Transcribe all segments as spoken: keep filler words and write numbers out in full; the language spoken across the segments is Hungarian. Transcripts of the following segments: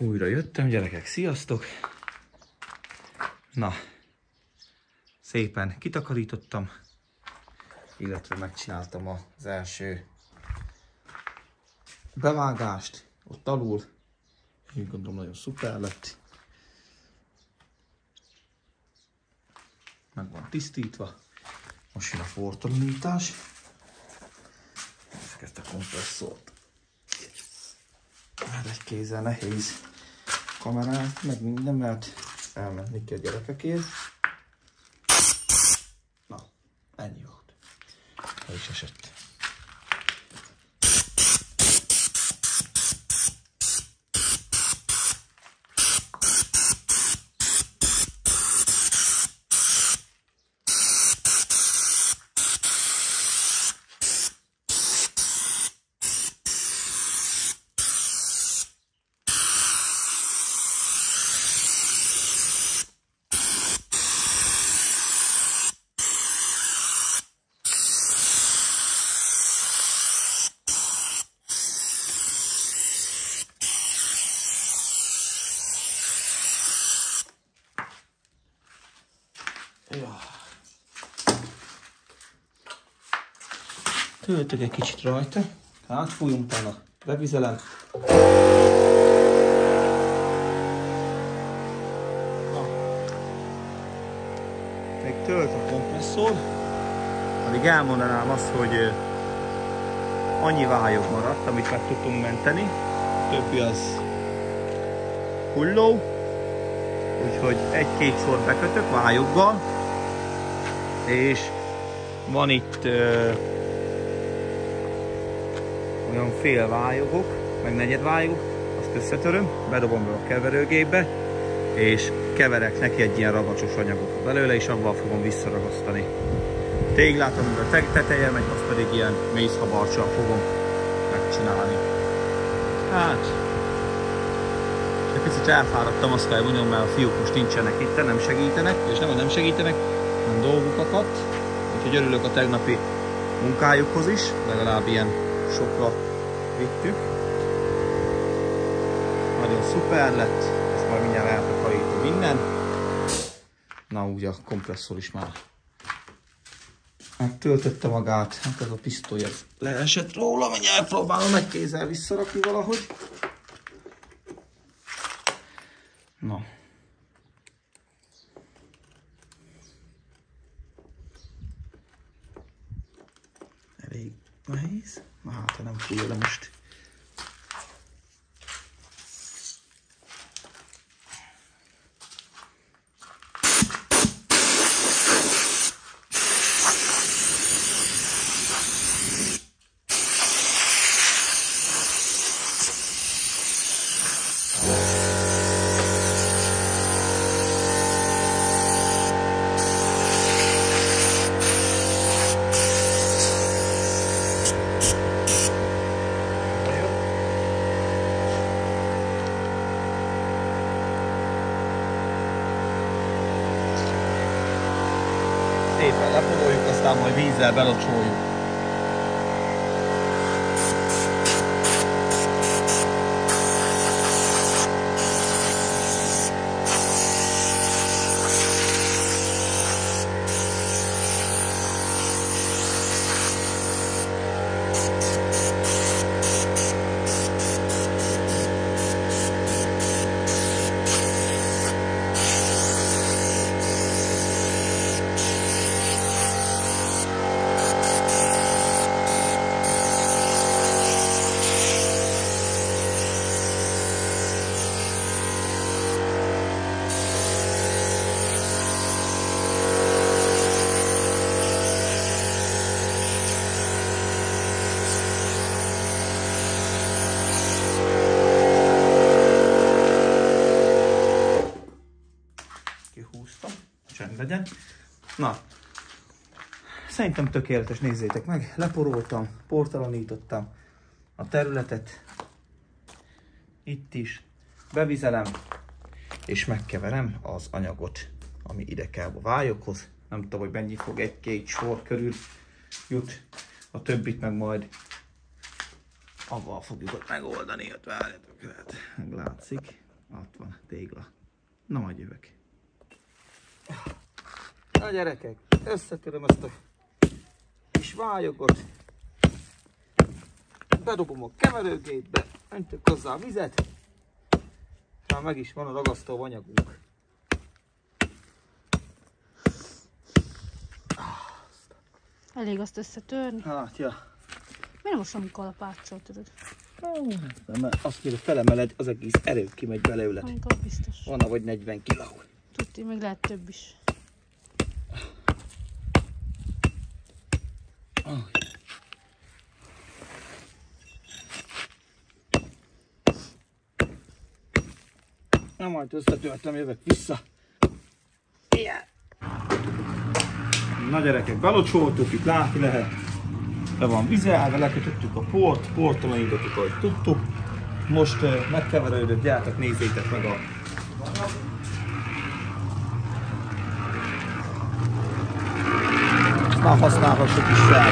Újra jöttem, gyerekek, sziasztok! Na, szépen kitakarítottam, illetve megcsináltam az első bevágást ott alul. Úgy gondolom, nagyon szuper lett. Meg van tisztítva. Most jön a portalanítás. És ezt a kompresszort. Hát egy kézzel nehéz kamerát, meg minden, mert elmenni kell a gyerekekért. Na, ennyi volt. El is esett. Ja. Töltök egy kicsit rajta, átfújom, utána bevizelem. Na. Még tölt a kompresszor. Addig elmondanám azt, hogy annyi vályog maradt, amit meg tudtunk menteni. A többi az hulló. Úgyhogy egy-két sor bekötök vályoggal. És van itt ö, olyan fél vályogok, meg negyed vályogok, azt összetöröm, bedobom be a keverőgépbe, és keverek neki egy ilyen ragacsos anyagot belőle, és avval fogom visszaragasztani. Téglát, amiben a teteje megy, azt pedig ilyen mézhabarccsal fogom megcsinálni. Hát, egy picit elfáradtam, azt kell mondjam, mert a fiúk most nincsenek itt, nem segítenek, és nem, nem segítenek, nem dolguk akadt, úgyhogy örülök a tegnapi munkájukhoz is, legalább ilyen sokra vittük. Nagyon szuper lett, ezt majd mindjárt eltakarítom minden. Na úgy a kompresszor is már megtöltötte magát, hát ez a pisztoly ez leesett róla, mindjárt próbálom egy kézzel visszarakni valahogy. Na. Elég nehéz. Na hát, ha nem fújja le most. Szépen lepodoljuk, aztán majd vízzel belocsoljuk. Kihúztam, csend legyen. Na, szerintem tökéletes, nézzétek meg, leporoltam, portalanítottam a területet, itt is, bevizelem, és megkeverem az anyagot, ami ide kell a vályokhoz. Nem tudom, hogy mennyi fog, egy-két sor körül jut, a többit meg majd avval fogjuk ott megoldani, ott várjátok, hát meglátszik. tégla. Na, majd jövök. Na gyerekek, összetöröm ezt a kis vályogot. Bedobom a keverőgépbe, öntök hozzá a vizet. Már meg is van a ragasztó anyagunk. Elég azt összetörni? Hát, ja. Miért most nem kalapáccsal töröd? Nem, mert azt mondja, felemeled, az egész erő kimegy belőled. Amikor biztos. Van vagy negyven kiló. Tudti, még lehet több is. Oh. Na majd összetöltem, jövök vissza. Yeah. Na gyerekek, belocsoltuk, itt látni lehet. Le van vizelve, lekötöttük a port, portalanítottuk, ahogy tudtuk. Most uh, megkeverődött, gyertek, nézzétek meg a... Már használhassuk is fel.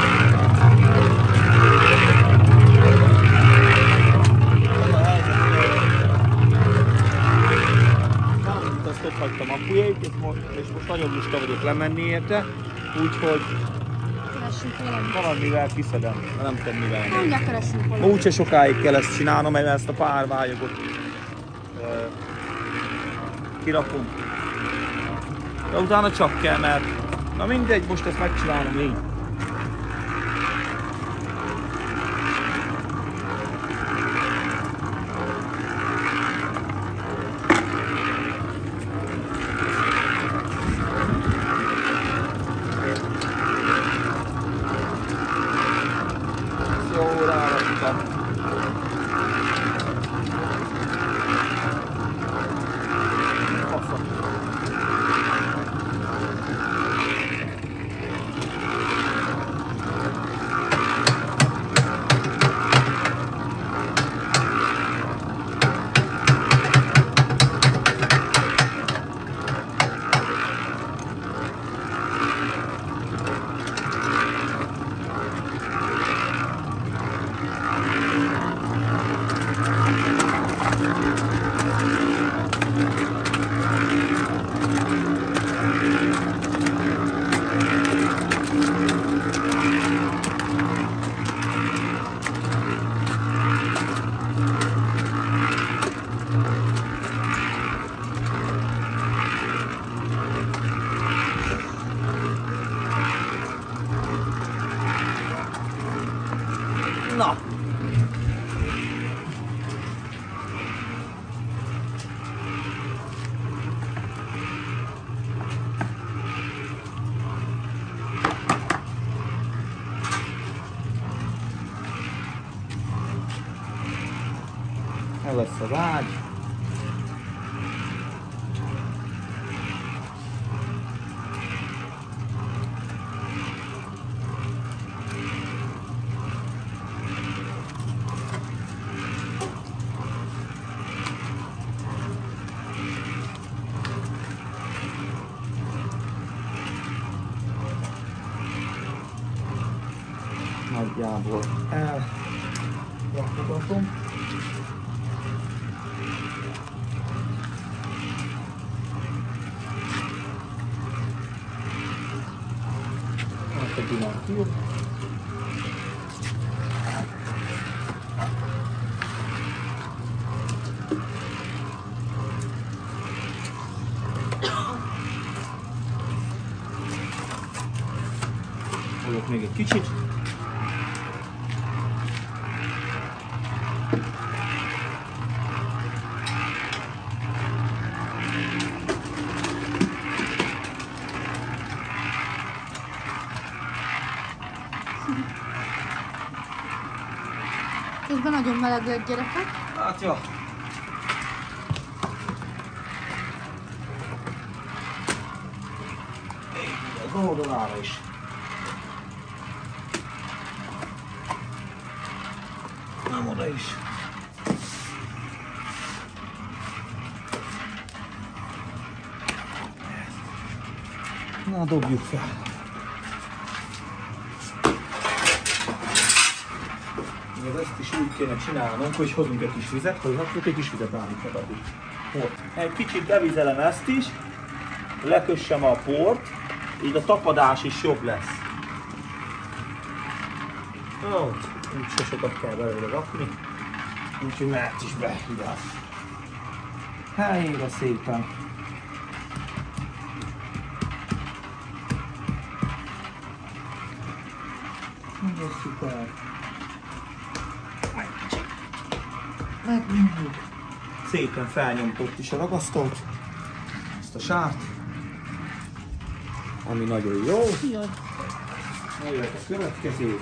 Azt ott hagytam a pujét, és most, és most nagyon lusta vagyok lemenni érte, úgyhogy valamivel kiszedem, de nem tudom mivel. Mindjárt keresünk valamit. Úgyse sokáig kell ezt csinálnom, mert ezt a pár vályogot uh, kirakom. De utána csak kell, mert na mindegy, most ezt megcsinálom így. Jó, ráraktam. Na! El lesz az ágy. Nagyjából elrakogatom. Azt a pillanat. Hallok még egy kicsit. Közben nagyon meleg lett, gyerekek. Hát jó. Az oldalára is. Nem oda is. Na, dobjuk fel. Ezt is úgy kéne csinálnunk, hogy hozunk egy kis vizet, hogy akkor egy kis vizet állítva ott. Egy kicsit bevizelem ezt is, lekössem a port, így a tapadás is jobb lesz. Ó, úgy se sokat kell belőle rakni, úgyhogy mehet is be ide. Helyére szépen. Nagyon szuper. Megnyomjuk. Szépen felnyomtott is a ragasztót, ezt a sárt, ami nagyon jó. Jaj. Jöhet a következő.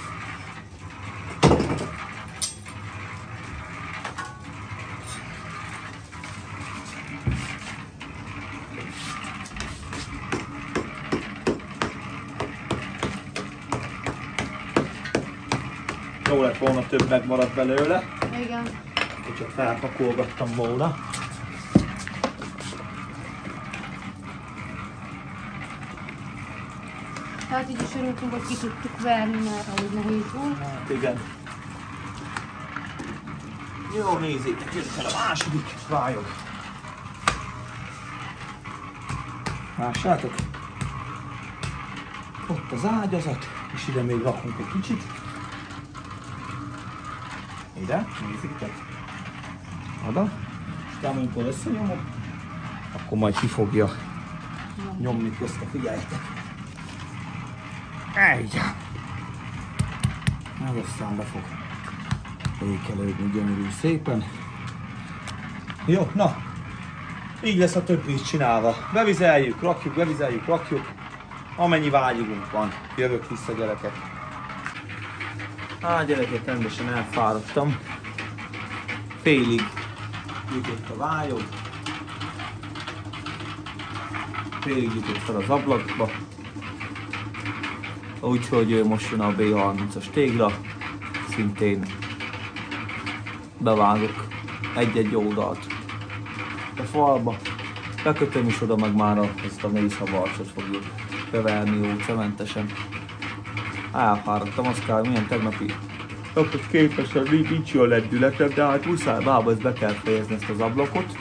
Jó lett volna, több megmaradt belőle. Igen. Csak felpakolgattam volna. Tehát így is örültünk, hogy ki tudtuk verni, mert ahogy nehéz volt. Hát igen. Jó, nézzétek, jön fel a második vályog. Lássátok? Ott az ágyazat, és ide még rakunk egy kicsit. Ide, nézzétek. Oda. És amikor összenyomom, akkor majd ki fogja nyomni közte, figyeljetek. Egy. Meg aztán be fog ékelődni gyönyörű szépen. Jó, na. Így lesz a többi is csinálva. Bevizeljük, rakjuk, bevizeljük, rakjuk. Amennyi vágyigunk van. Jövök vissza, gyerekek. Á, gyerekek, rendesen elfáradtam. Félig jutott a vályog. Félig jutott fel az ablakba. Úgyhogy most jön a bé harmincas tégla. Szintén bevágok egy-egy oldalt a falba. Bekötöm is oda, meg már ezt a mészhabarcsot fogjuk beverni jó cementesen. Elfáradtam, azt kell, milyen tegnapi napot képesen nincs jó lendületem, de hát muszáj bába, ezt be kell fejezni, ezt az ablakot.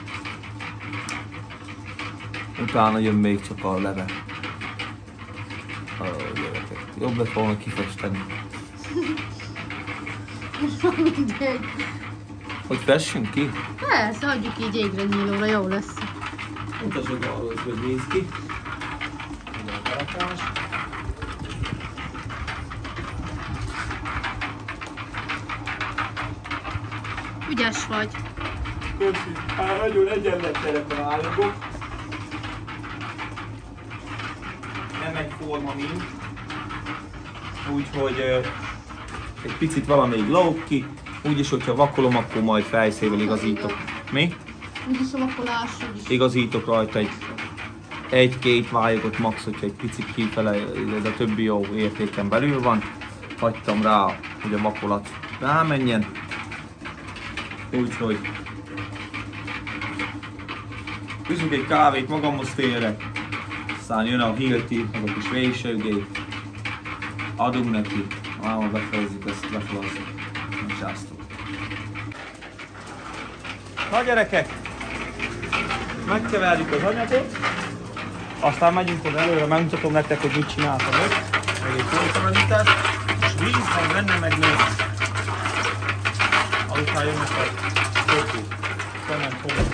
Utána jön még csak a leve. Oh, gyerekek, jobb lett volna kifesteni. Mindegy. Hogy fessünk ki? Persze, adjuk így égre nyílóra, jó lesz. Mutasd arról, hogy néz ki. Ide a berakás. Ügyes vagy. Köszi. Hát nagyon egyenletlenek a vályogok. Nem egyforma mind. Úgyhogy uh, egy picit valamelyik lóg ki. Úgyis, hogyha vakolom, akkor majd fejszével igazítok. Mi? Úgyis a vakolás, úgyis. Igazítok rajta egy egy-két vályogot max, hogyha egy picit kifele, ez a többi jó értéken belül van. Hagytam rá, hogy a vakolat rámenjen. Úgyhogy üzünk egy kávét, magamhoz félrek. Aztán jön a Hilti, meg a kis vésőgé. Adunk neki, máma befejezzük ezt lefalazni. Na gyerekek, megkeverjük az anyagot, aztán megyünk oda előre, megmutatom nektek, hogy mit csináltam ott. Meg egy folytalanítás, és víz van benne, meg még alután jönnek a többi szement fogok.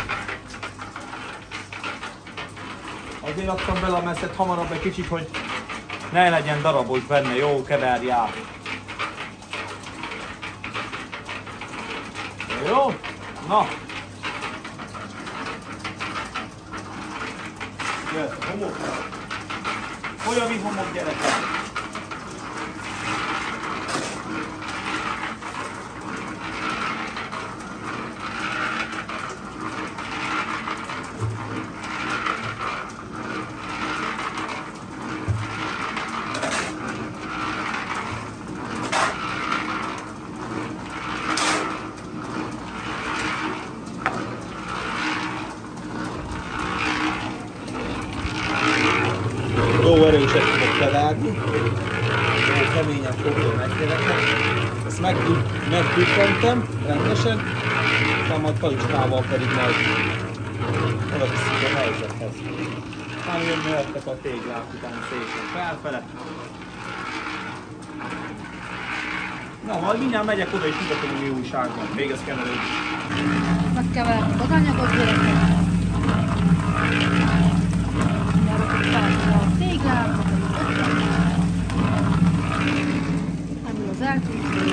Azért adtam bele a messzet hamarabb egy kicsit, hogy ne legyen darabos benne, jó keverj át. Jó? Na! Jöhet a homok. Olyan vihomok, gyerekek! Jó erőset fogok levágni, jó keményen fogom megkerekni. Ezt megdükkentem rendesen, aztán majd kalicskával pedig majd oda viszünk a helyzethez. Már jönni jöttek a téglák után szépen felfele. Na, majd mindjárt megyek oda és mutatom, hogy mi újság van. Még az keverődik. Megkeverjük az anyagot, gyerekek. Gyerekek felfele a téglát. Ami az eltűnt.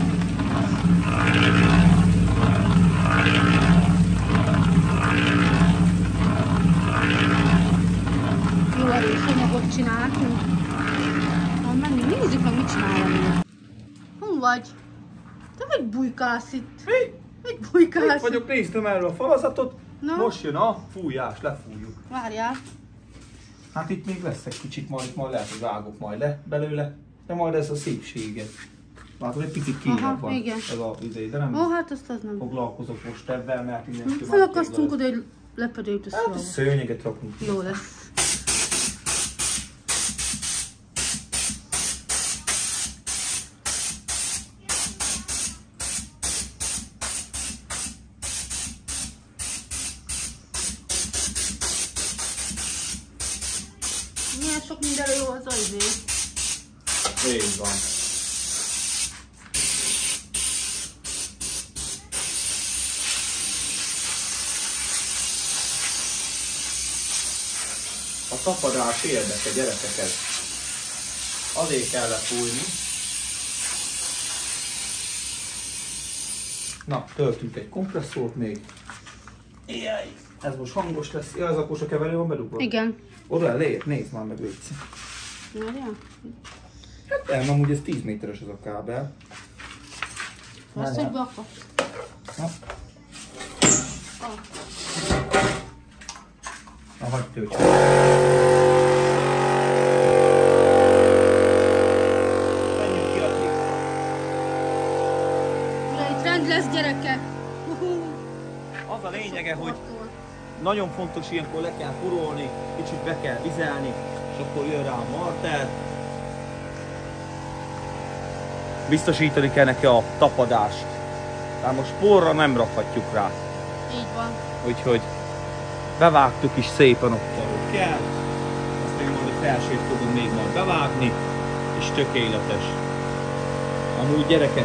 Jó erős anyagot csináltunk. Na menni, nézzük meg, mit csinálunk. Hol vagy? Te vagy bujkálsz itt? Mi? Mit bujkálsz? Itt vagyok, néztem erről a falazatot. No. Most jön a fújás, lefújjuk. Várjál. Hát itt még lesz egy kicsit, majd, majd lehet, hogy vágok majd le belőle. De majd ez a szépsége. Látod, egy picit kérek van igen. ez a idő, de nem Ó, hát azt az nem. foglalkozok most ebben, mert mindenki Felakasztunk oda egy lepedőt a hát a szőnyeget rakunk. jó lesz. Milyen sok mindenre jó az a izé. Így van. A tapadás érdeke, gyerekeket. Azért kell lefújni. Na, töltünk egy kompresszort még. Jaj, ez most hangos lesz. Ja, ez akkor a keverő van bedugva? Igen. Oda elért, nézd már meg, légy. Várjál? Hát nem, amúgy ez tíz méteres ez a kábel. Azt, hogy beakadsz. Na, Ah. na hagyd töltsd. Menjünk ki a kép. Ura, itt rend lesz, gyerekek. Uhú. Az a lényege, hogy nagyon fontos ilyenkor le kell kurolni, kicsit be kell vizelni, és akkor jön rá a marter. Biztosítani kell neki a tapadást. Tehát most porra nem rakhatjuk rá. Így van. Úgyhogy bevágtuk is szépen ott, ahogy kell. Azt még majd a felsőt fogom még majd bevágni, és tökéletes. Amúgy gyerekek.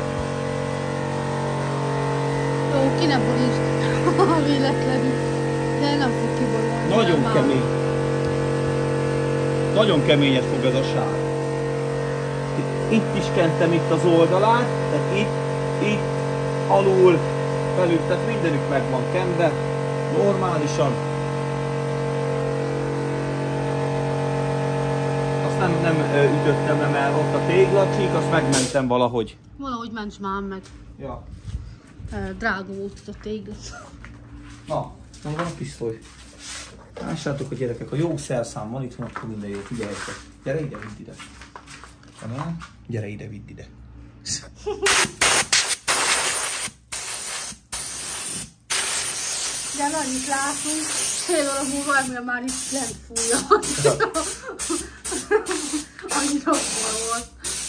Jó, ki ne borítsd. Véletlenül. De nem fog kiborulni. Nagyon Nem kemény. Nagyon keményet fog ez a sár. Itt, itt is kentem itt az oldalát, tehát itt, itt, alul, felül, tehát mindenük meg van kenve, normálisan. Azt nem, nem ö, ütöttem le, mert ott a téglacsík, azt megmentem valahogy. Valahogy ments már meg. Ja. Drága volt ez a tégla. Na, hol van a pisztoly? Lássátok a gyerekek, a jó szerszám van itt, van, akkor minden jó, figyeljetek. Gyere ide, vidd ide. Van, gyere ide, vidd ide. De annyit látunk, fél óra múlva, amire már itt lent fújja. Annyira hol volt.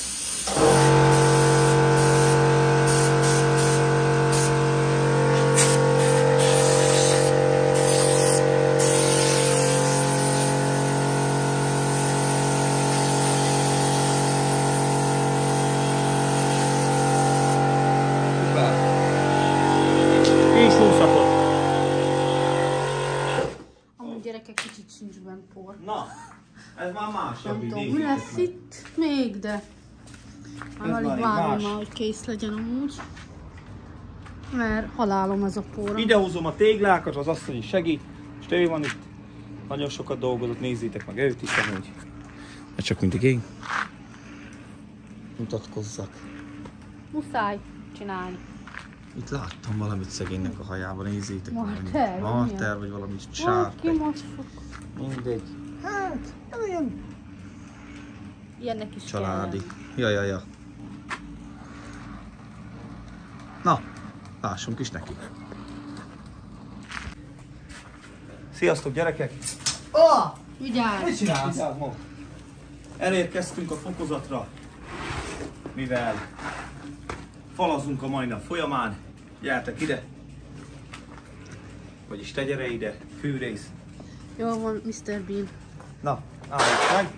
Gyerekek, kicsit sincs bent por. Na, ez már másabb. Nem tudom, mi lesz itt még, de már alig várom már, hogy kész legyen amúgy. Mert halálom ez a por. Idehúzom a téglákat, az asszony is segít, és ő van itt. Nagyon sokat dolgozott, nézzétek meg őt is, amúgy. De csak mindig én. Mutatkozzak. Muszáj csinálni. Itt láttam valamit szegénynek a hajában, nézzétek. Marter? Marter, vagy valami sár. Ki most fog? Mindegy. Hát, ez ilyen ilyennek is családi. Ja, ja, ja. Na, lássunk is neki. Sziasztok, gyerekek! Oh! Vigyázz! Mit csinálsz? Vigyázz, ma. Elérkeztünk a fokozatra, mivel falazunk a mai nap folyamán. Gyertek ide. Vagyis te gyere ide, fűrész. Jól van, miszter Bean. Na, álljuk meg.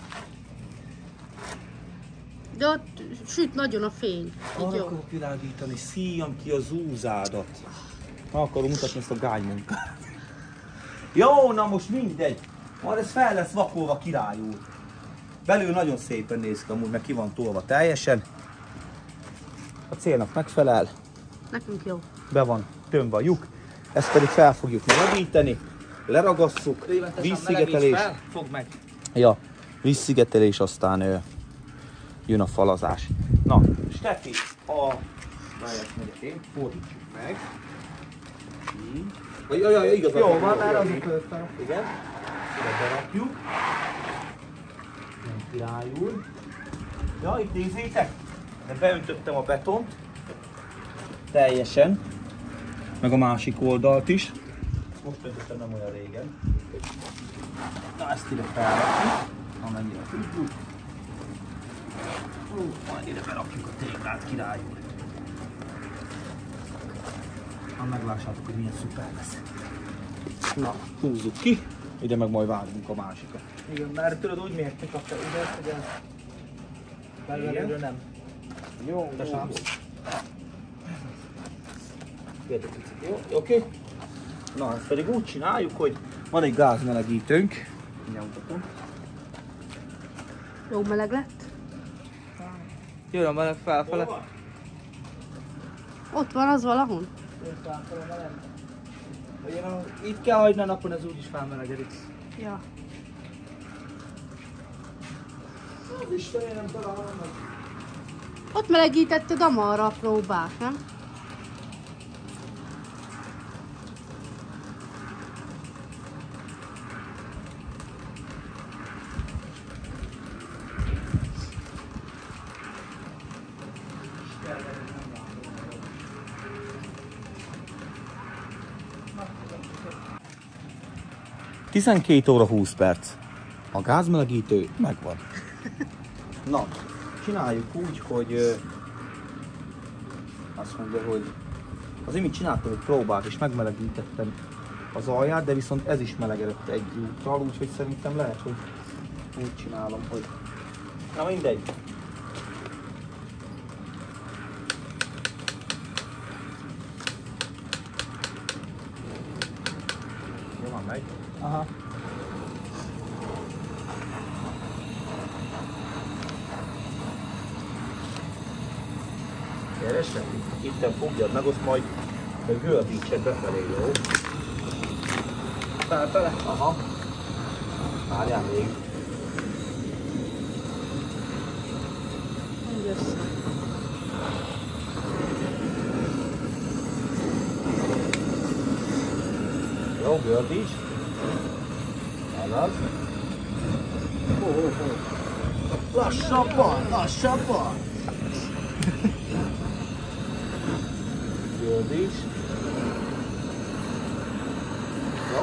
De ott süt nagyon a fény. Így Arra jó. akarok világítani, szíjam ki a zúzádat. Na, akarom mutatni ezt a gánymunkát. Jó, na most mindegy. Majd ez fel lesz vakolva, király úr. Belül nagyon szépen néz ki amúgy, mert ki van tolva teljesen. A célnak megfelel. Nekünk jó. Be van tömve a lyuk. Ezt pedig fel fogjuk melegíteni. Leragasszuk. Vízszigetelés. Fogd meg. Ja, vízszigetelés, aztán ö, jön a falazás. Na, Steffi, a... Várjál, megyek én. Fordítsuk meg. Így. Vagy, jaj, jaj, igazad. Jó, van már az ötletben. Igen. Ide berakjuk. Nem király úr. Ja, itt nézzétek. De beöntöttem a betont. Teljesen. Meg a másik oldalt is. Most öntöttem, nem olyan régen. Na, ezt ide felrakjuk. Amennyire tudjuk. Ó, majd ide berakjuk a téglát, király úr. Ha meglássátok, hogy milyen szuper lesz. Na, húzzuk ki. Ide meg majd vágunk a másikat. Igen, mert tudod úgy mértük a ide, hogy ez belőle nem. Jó, De sám. Jó, oké. Na, ezt pedig úgy csináljuk, hogy van egy gázmelegítőnk. Mindjárt mutatom. Jó meleg lett? Jön a meleg felfele. Hol van? Ott van az valahol? Jön felfele a meleg. Itt kell hagyni a napon, ez úgyis felmelegedik. Ja. Az Istené, nem találom meg. Ott melegítetted a marra a próbát, nem? tizenkét óra húsz perc. A gázmelegítő megvan. Na, csináljuk úgy, hogy ö, azt mondja, hogy az imént csináltam egy próbát, és megmelegítettem az alját, de viszont ez is melegedett egy úttal, úgyhogy szerintem lehet, hogy úgy csinálom, hogy... Na mindegy. Jó, van megy. Aha. Keresek, itten fogjad meg, azt majd gördítsed befelé, jó? Felfele? Aha. Várjál még. Úgy össze. Jó, gördíts. Ez az. Hó, hó, hó. Lassabban, lassabban. Gördíts. Jó,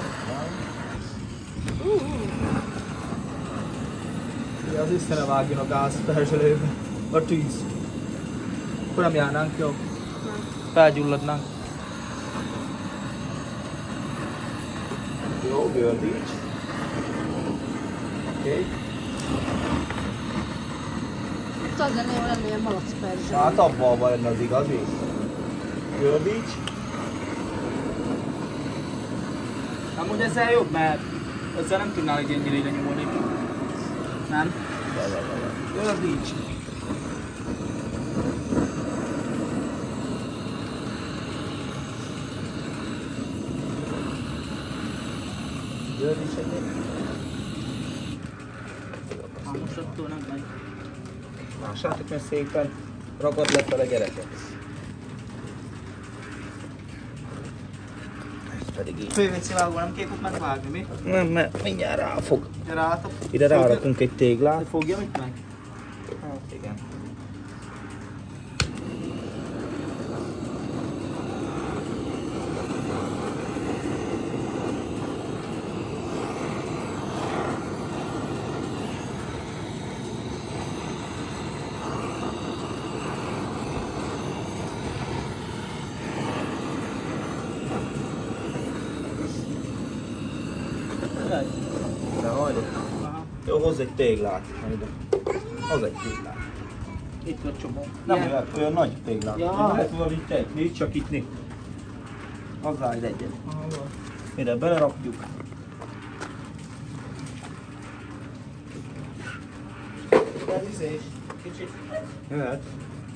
Ja, az Istene vágjon a gáz perzselőbe. A tűz. Akkor nem járnánk, jó? Felgyulladnánk. jó, gördíts. Oké. Okay. Itt az lenne, jó lenne ilyen malac perzsa. Hát abban van lenne az igazi. Gördíts. Amúgy ezzel jobb, mert ezzel nem tudnál egy ennyire ide nyomulni. Nem? Gördíts. Gördíts egyet. Ha most attól nem megy. Lássátok, mert szépen ragad lefele, gyerekek. Ez pedig így. Fővécévágó nem képük megvágni, mi? Nem, mert mindjárt ráfog. Gyere átok. Ide rárakunk egy téglát. Fogja mit meg? Hát igen. Tényleg? De hajlok. Jó, hozz egy téglát. Hozz egy téglát. Itt van csomó. Nem olyan, olyan nagy téglát. Ja. Lehet valami tej. Nézd csak itt nézd. Hozzá egy egyet. Ide belerakjuk. Ez izés. Kicsit. Jöhet.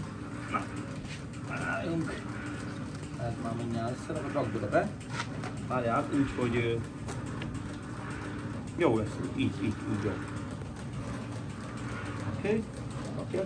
Álljunk. Ez már mindjárt összerakod, rakd oda be. Várjál, úgy, hogy... ö, Jó lesz, így, így, így jó. Oké, okay. Rakja.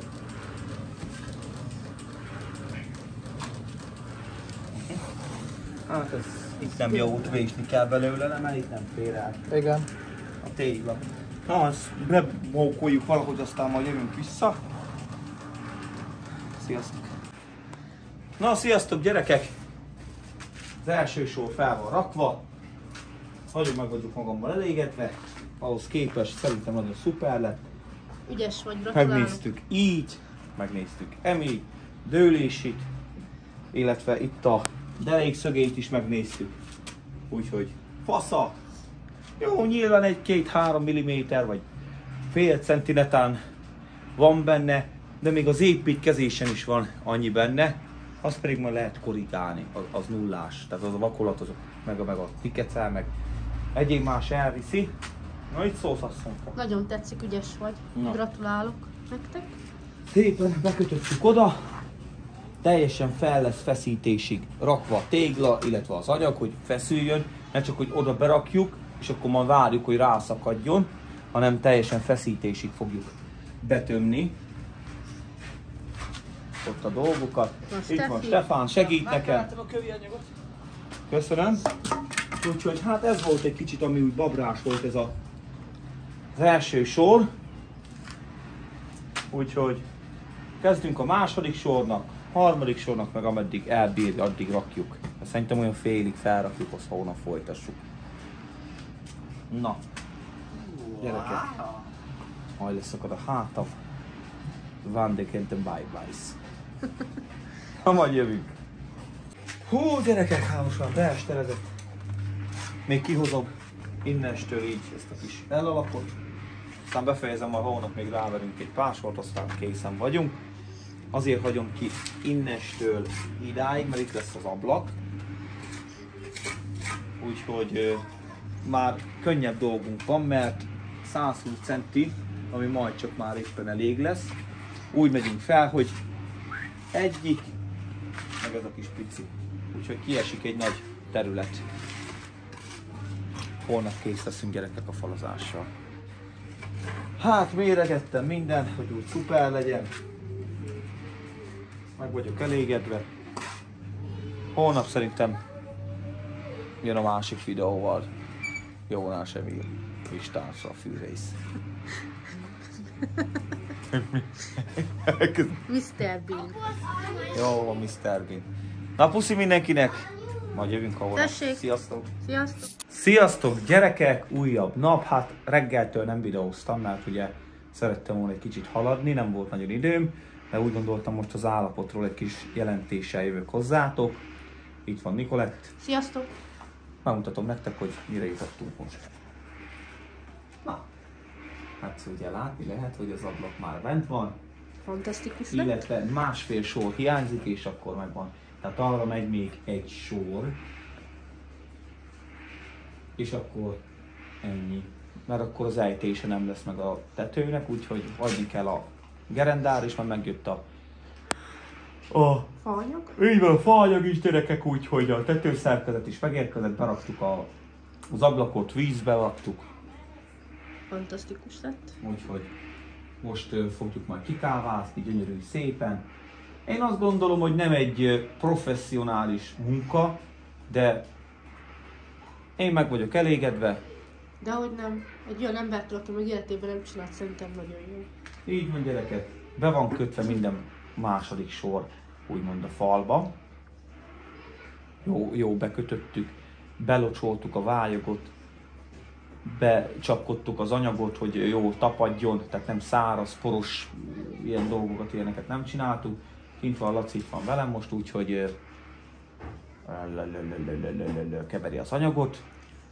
Hát ez itt nem jó út, vésni kell belőle, nem, mert itt nem fér el Igen. a tégla. Na, ezt bemókoljuk valahogy, aztán majd jövünk vissza. Sziasztok! Na, sziasztok gyerekek! Az első sor fel van rakva. Nagyon meg vagyok magammal elégedve. Ahhoz képest szerintem nagyon szuper lett. Ügyes vagy, gratulálok. Megnéztük így, megnéztük emi, dőlését, illetve itt a derékszögét is megnéztük. Úgyhogy fasza! Jó, nyilván egy-két-három milliméter vagy fél centinetán van benne, de még az építkezésen is van annyi benne, azt pedig majd lehet korrigálni, az, az nullás, tehát az a vakolat, azok, meg a, meg a tikecel, meg egyéb más elviszi. Na, itt szólsz, asszonyka. Nagyon tetszik, ügyes vagy. Na. Gratulálok nektek. Szépen bekötöttük oda, teljesen fel lesz feszítésig rakva a tégla, illetve az anyag, hogy feszüljön, ne csak, hogy oda berakjuk, és akkor majd várjuk, hogy rászakadjon, hanem teljesen feszítésig fogjuk betömni ott a dolgokat. Na, Itt Steffi. van Stefán, segít nekem. Megtaláltam a kövi anyagot. Köszönöm. Úgyhogy hát ez volt egy kicsit, ami úgy babrás volt ez a, az első sor. Úgyhogy kezdünk a második sornak, harmadik sornak, meg ameddig elbírja, addig rakjuk. Szerintem olyan félig felrakjuk, azt holnap folytassuk. Na, gyerekek, majd leszakad a hátam. Van de kentem bye bye. Ha majd jövünk. Hú, gyerekek, hát most már beesteredett. Még kihozom innestől így ezt a kis elalapot. Aztán befejezem, majd holnap még ráverünk egy pár sort, aztán készen vagyunk. Azért hagyom ki innestől idáig, mert itt lesz az ablak. Úgyhogy ö, már könnyebb dolgunk van, mert százhúsz centi, ami majd csak már éppen elég lesz. Úgy megyünk fel, hogy egyik, meg ez a kis pici. Úgyhogy kiesik egy nagy terület. Holnap kész leszünk gyerekek a falazással. Hát méregettem mindent, hogy úgy szuper legyen. Meg vagyok elégedve. Holnap szerintem jön a másik videóval. Jónás Emil és társa a fűrész. miszter Bean. Jó van, miszter Bean. Na puszi mindenkinek! Majd jövünk a holnap. Tessék. Sziasztok! Sziasztok! Sziasztok gyerekek! Újabb nap. Hát reggeltől nem videóztam, mert ugye szerettem volna egy kicsit haladni, nem volt nagyon időm, de úgy gondoltam, most az állapotról egy kis jelentéssel jövök hozzátok. Itt van Nikolett. Sziasztok! Megmutatom nektek, hogy mire jutottunk most. Na, hát ugye látni lehet, hogy az ablak már bent van, Fantasztikus lett. illetve másfél sor hiányzik, és akkor megvan. Tehát arra megy még egy sor, és akkor ennyi. Mert akkor az ejtése nem lesz meg a tetőnek, úgyhogy hagyni kell a gerendár, és már megjött a... a Faanyag. így van, a faanyag is gyerekek, úgyhogy a tetőszerkezet is megérkezett, beraktuk a, az ablakot, vízbe raktuk, Fantasztikus lett. úgyhogy most uh, fogjuk majd kikávázni, gyönyörű szépen. Én azt gondolom, hogy nem egy uh, professzionális munka, de én meg vagyok elégedve. De hogy nem, egy olyan embertől, aki meg életében nem csinált, szerintem nagyon jó. Így van gyerekek, be van kötve minden második sor, úgymond a falba. Jó, jó bekötöttük, belocsoltuk a vályogot, becsapkodtuk az anyagot, hogy jó tapadjon, tehát nem száraz, poros, ilyen dolgokat, ilyeneket nem csináltuk. Kint van Laci, itt van velem most, úgyhogy keveri az anyagot.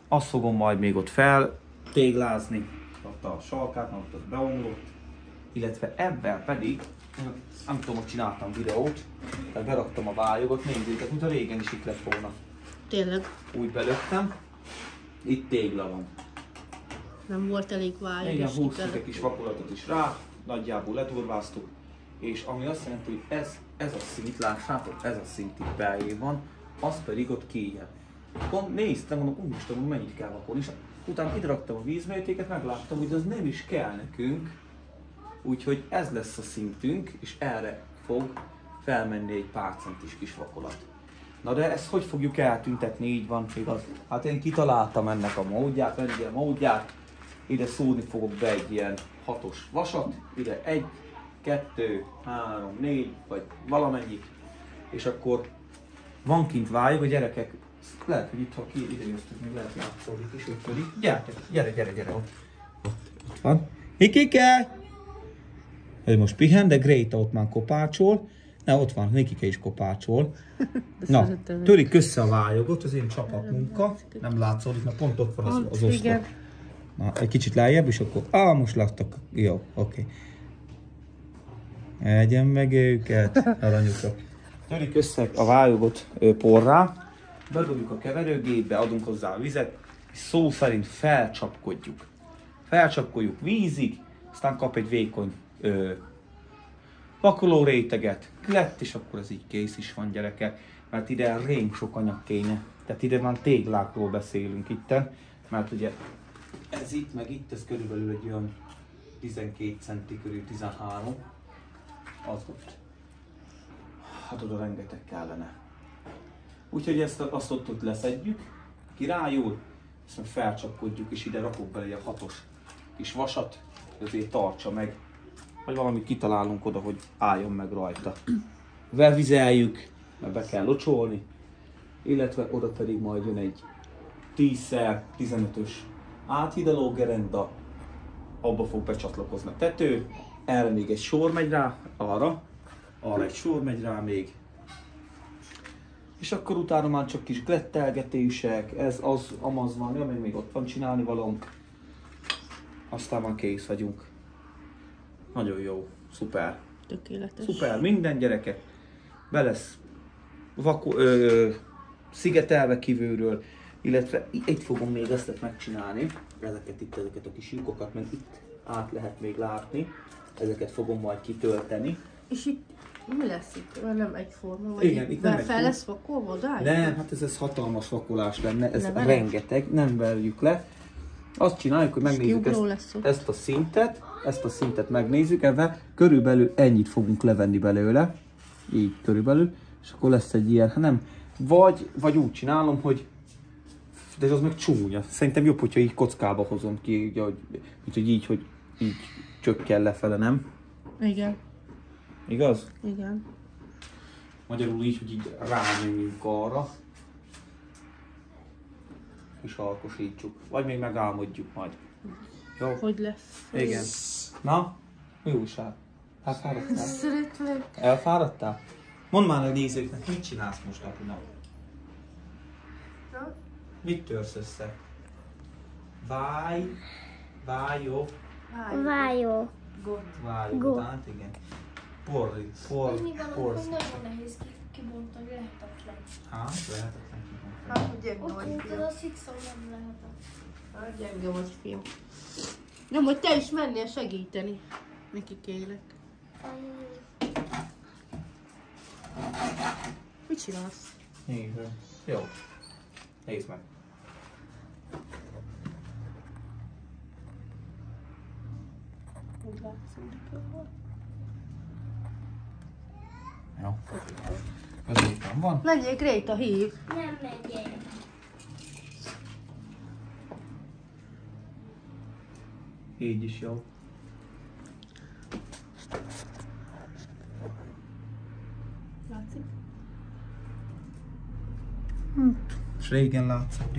Azt fogom majd még ott fel téglázni, ott a salkát, ott az beomlott, illetve ebben pedig, nem tudom, hogy csináltam videót, tehát beraktam a vályogot, nézzétek, mint a régen is itt lett volna. Tényleg. Úgy belőttem, itt tégla van. Nem volt elég vály. Igen, húztuk egy kis vakolatot is rá, nagyjából leturváztuk, és ami azt jelenti, hogy ez, ez a szint, lássátok, ez a szint itt beljé van, az pedig ott kijön. Pont néztem, mondom, úgy is tudom, mennyit kell vakolni, és utána ide raktam a vízmértéket, megláttam, hogy az nem is kell nekünk, úgyhogy ez lesz a szintünk, és erre fog felmenni egy pár centis kis vakolat. Na de ezt hogy fogjuk eltüntetni, így van, igaz? Hát én kitaláltam ennek a módját, mert ugye a módját, ide szúrni fogok be egy ilyen hatos vasat, ide egy, kettő, három, négy, vagy valamennyi, és akkor van kint vályog, a gyerekek, lehet, hogy itt, ha ki ide jöttük, még lehet látszódik is, hogy pedig. Gyertek, gyere, gyere, gyere, ott, ott, ott van. Hikike! Ő most pihen, de Gréta ott már kopácsol. Na, ott van, Nikike is kopácsol. Na, törik össze a vályogot, az én csapatmunka. Nem látszódik, mert pont ott van az, az oszlop. Na, egy kicsit lejjebb, és akkor, ah, most láttak. Jó, oké. Okay. Egyen meg őket, aranyukat. Törik össze a vályogot porrá, bedobjuk a keverőgépbe, adunk hozzá a vizet, és szó szerint felcsapkodjuk. Felcsapkodjuk vízig, aztán kap egy vékony ö, vakoló réteget, lett, és akkor ez így kész is van, gyerekek, mert ide rém sok anyag kéne. Tehát ide már téglákról beszélünk itten, mert ugye ez itt, meg itt, ez körülbelül egy olyan tizenkét centi körül, tizenhárom. Az ott. Hát oda rengeteg kellene. Úgyhogy ezt azt ott, ott leszedjük, királyul, ezt meg felcsapkodjuk, és ide rakok bele egy hatos kis vasat, hogy azért tartsa meg, vagy valamit kitalálunk oda, hogy álljon meg rajta. Vervizeljük, mert be kell locsolni, illetve oda pedig majd jön egy tíz tizenötös áthidaló gerenda, abba fog becsatlakozni a tető, erre még egy sor megy rá, arra, arra egy sor megy rá még, és akkor utána már csak kis glettelgetések, ez az, amaz van, ja, még, még ott van csinálni valónk, aztán már kész vagyunk. Nagyon jó, szuper. Tökéletes. Szuper, minden gyerekek be lesz vaku, ö, szigetelve kívülről, illetve itt fogom még ezt megcsinálni, ezeket itt, ezeket a kis lyukokat, mert itt át lehet még látni, ezeket fogom majd kitölteni. És itt mi lesz itt? Mert nem egyforma, vagy igen, itt nem fel lesz vakolva odáig? Nem, hát ez, ez hatalmas vakolás lenne, ez nem rengeteg, nem verjük le. Azt csináljuk, hogy megnézzük ezt, ezt a szintet, ezt a szintet megnézzük, ebben körülbelül ennyit fogunk levenni belőle, így körülbelül, és akkor lesz egy ilyen, hát nem, vagy, vagy úgy csinálom, hogy, de az meg csúnya. Szerintem jobb, hogyha így kockába hozom ki, így, hogy, mint hogy így, hogy így csökken lefele, nem? Igen. Igaz? Igen. Magyarul így, hogy így rányomjunk arra, és alkosítsuk. Vagy még megálmodjuk majd. Jó? Hogy lesz? Igen. Na? Mi újság? Hát fáradtál? Szeretlek. Elfáradtál? Mondd már a nézőknek, mit csinálsz most napi nap? Mit törsz össze? Váj, vájó, Vájó. vájó, Go. hát igen. Porri, por, porsz. Nagyon nehéz kibontani, lehetetlen. Hát, lehetetlen kibontani. Hát, hogy gyenge Ott vagy, mint fiam. az a szikszom nem lehetett. Hát, gyenge vagy, fiam. Nem, hogy te is mennél segíteni. Neki kérlek. Mit csinálsz? Nézd. Jó. Nézd meg. Úgy látszódik. Jó. Középen van. Menjél, Gréta, hív. Nem megyek. Így is jó. Látszik? Hm. És régen látszódik.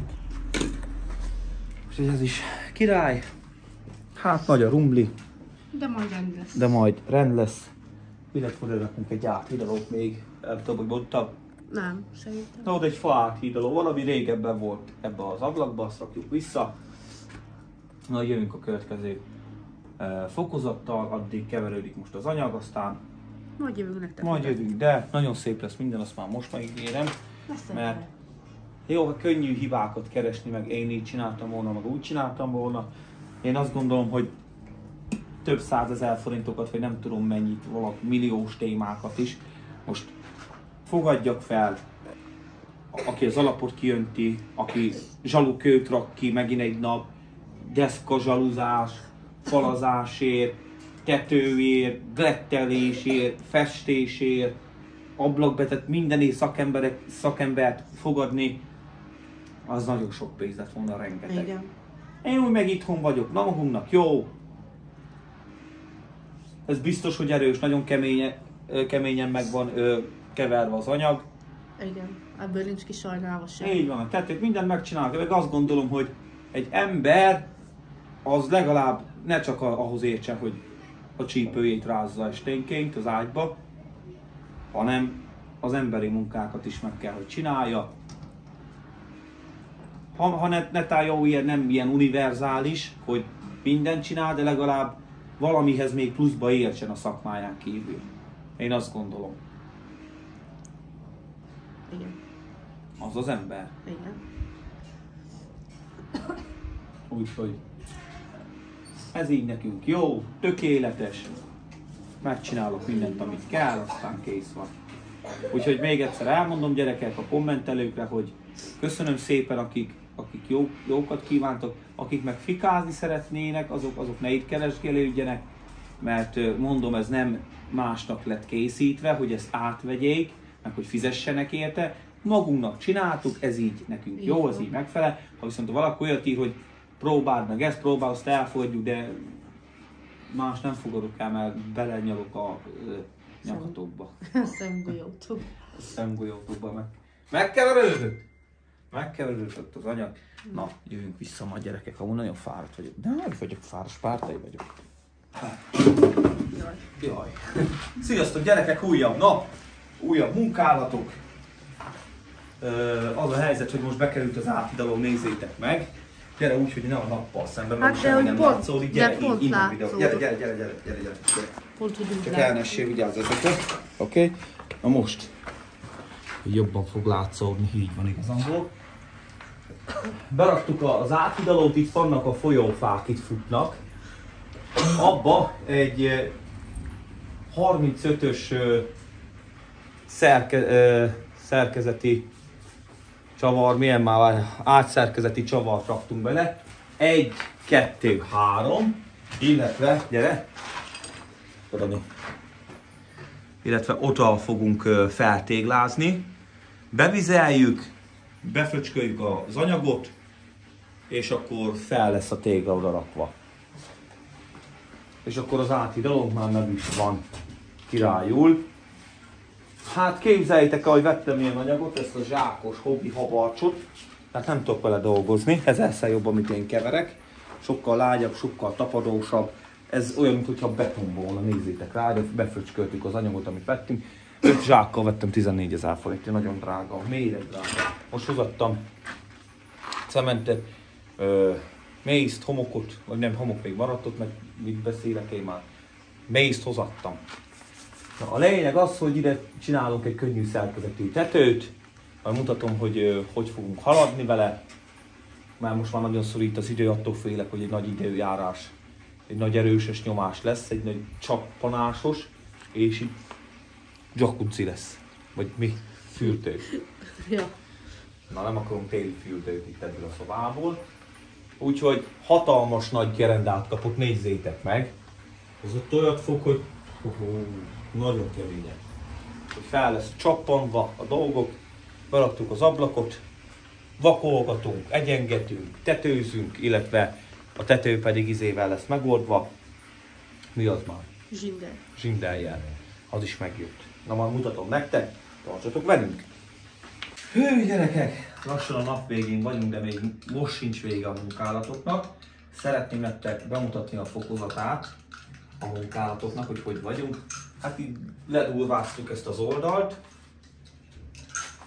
És ez is király. Hát nagy a rumbli, De majd rend lesz. de majd rend lesz. Illetve oda rakunk egy áthidalót még, nem tudom, hogy mondtam. Nem, szerintem. Na, ott egy fa áthídaló, valami régebben volt ebbe az ablakba, azt rakjuk vissza. Na, jövünk a következő uh, fokozattal, addig keverődik most az anyag, aztán Majd jövünk nektek. majd jövünk, de nagyon szép lesz minden, azt már most megígérem. Mert jó, könnyű hibákat keresni, meg én így csináltam volna, meg úgy csináltam volna. Én azt gondolom, hogy több százezer forintokat, vagy nem tudom mennyit, valaki milliós témákat is. Most fogadjak fel, aki az alapot kijönti, aki zsalukőt rak ki megint egy nap, deszka zsaluzás, falazásért, tetőért, glettelésért, festésért, ablakbetett mindenért szakemberek, szakembert fogadni, az nagyon sok pénz lett volna, rengeteg. Igen. Én úgy meg itthon vagyok, na magunknak jó. Ez biztos, hogy erős, nagyon keményen, keményen meg van ö, keverve az anyag. Igen, ebből nincs ki sajnálva sem. Így van, tehát ők mindent megcsinálnak, meg azt gondolom, hogy egy ember az legalább ne csak ahhoz értsen, hogy a csípőjét rázza esténként az ágyba, hanem az emberi munkákat is meg kell, hogy csinálja. Ha, ha net, netán jó, ilyen, nem ilyen univerzális, hogy mindent csinál, de legalább valamihez még pluszba értsen a szakmáján kívül. Én azt gondolom. Igen. Az az ember. Igen. Úgyhogy ez így nekünk jó, tökéletes. Megcsinálok mindent, amit kell, aztán kész van. Úgyhogy még egyszer elmondom, gyerekek, a kommentelőkre, hogy köszönöm szépen, akik, akik jó, jókat kívántok, akik meg fikázni szeretnének, azok, azok ne itt keresgélődjenek, mert mondom, ez nem másnak lett készítve, hogy ezt átvegyék, meg hogy fizessenek érte. Magunknak csináltuk, ez így nekünk jó, ez így megfelel. Ha viszont valaki olyat ír, hogy próbáld meg ezt, próbál, azt elfogadjuk, de más nem fogadok el, mert belenyalok a ö, nyakatokba. Szemgolyótokba. A szemgolyótokba meg. Megkeverődött! Megkeverődött az anyag. Na, jövünk vissza ma, gyerekek, amúgy nagyon fáradt vagyok. De nem vagyok fáradt, spártai vagyok. Jaj. Jaj. Sziasztok, gyerekek, újabb nap, újabb munkálatok. Ö, az a helyzet, hogy most bekerült az áthidaló, nézzétek meg. Gyere úgy, hogy ne a nappal szemben, mert Hát semmi de, nem hogy pont- látszódik. de Gyere, pont innen videó. Gyere, látszódik. gyere, gyere, gyere, gyere, gyere. Pont, hogy úgy Csak látszik. elnessél, vigyázzatok. Oké? Okay? Na most, hogy jobban fog látszódni, így van igazánból. Beraktuk az áthidalót, itt vannak a folyófák, itt futnak. Abba egy eh, harmincötös eh, szerke, eh, szerkezeti csavar, milyen már átszerkezeti csavart raktunk bele. Egy, kettő, három, illetve, gyere, adani. Illetve oda fogunk eh, feltéglázni. Bevizeljük, befröcsköljük az anyagot, és akkor fel lesz a tégla oda rakva. És akkor az áthidalónk már meg is van királyul. Hát képzeljétek el, hogy vettem ilyen anyagot, ezt a zsákos hobbi habarcsot. Tehát nem tudok vele dolgozni, ez ezer jobb, amit én keverek. Sokkal lágyabb, sokkal tapadósabb. Ez olyan, mintha beton volna, nézzétek rá, de befröcsköltük az anyagot, amit vettünk. öt zsákkal vettem tizennégy-ezer forint, nagyon drága, mélyre drága. Most hozattam cementet, ö, mélyszt, homokot, vagy nem, homok még maradt ott, mert mit beszélek én már. Mélyszt hozattam. Na, a lényeg az, hogy ide csinálunk egy könnyű szerkezetű tetőt, majd mutatom, hogy ö, hogy fogunk haladni vele, mert most már nagyon szorít az idő, attól félek, hogy egy nagy időjárás, egy nagy erőses nyomás lesz, egy nagy csappanásos, és itt jacuzzi lesz, vagy mi? Fürdő. Ja. Na, nem akarom téli fürdőt itt ebből a szobából. Úgyhogy hatalmas nagy gerendát kapott, nézzétek meg. Ez ott olyat fog, hogy uh, nagyon keményen. Hogy fel lesz csappanva a dolgok, beraktuk az ablakot, vakolgatunk, egyengetünk, tetőzünk, illetve a tető pedig izével lesz megoldva. Mi az már? Zsinder. Zsindeljel. Az is megjött. Na, majd mutatom nektek, tartsatok velünk! Hű, gyerekek! Lassan a nap végén vagyunk, de még most sincs vége a munkálatoknak. Szeretném nektek bemutatni a fokozatát a munkálatoknak, hogy hogy vagyunk. Hát így ledurváztuk ezt az oldalt.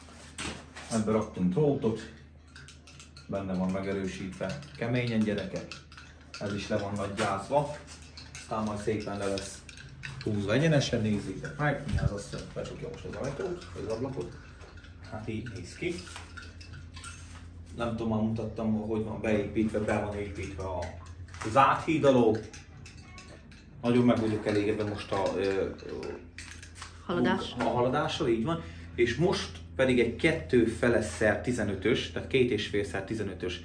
Ebbe raktunk drótot, benne van megerősítve keményen gyerekek, ez is le van nagyjázva, aztán majd szépen le lesz húzva egyenesen, nézzétek meg, mi az azt becsukja most az ajtót, az ablakot, hát így néz ki. Nem tudom, már mutattam, hogy van beépítve, be van építve a záthídaló. Nagyon meg vagyok elégedve most a, Haladás. a haladással, így van. És most pedig egy kettő fele szer tizenötös, tehát két és fél szer tizenötös